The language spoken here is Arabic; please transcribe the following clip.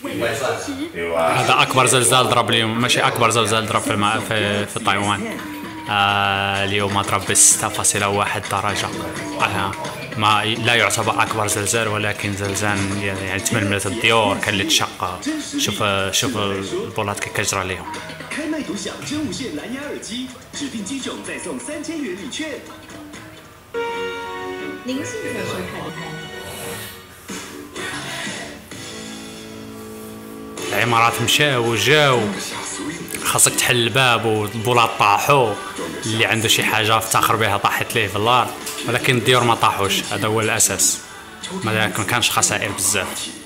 هذا اكبر زلزال ضرب اليوم، ماشي اكبر زلزال ضرب في تايوان. اليوم ضرب ب 6.1 درجة. ما لا يعتبر أكبر زلزال، ولكن زلزال يعني تململت الديور، كان اللي تشق. شوف البولات كي كجرى ليهم. العمارات مشاو وجاو، خاصك تحل الباب والبولات طاحوا. اللي عنده شي حاجه افتخر بها طاحت ليه في الارض، ولكن الديور ما طاحوش، هذا هو الاساس. ما كانش خسائر بزاف.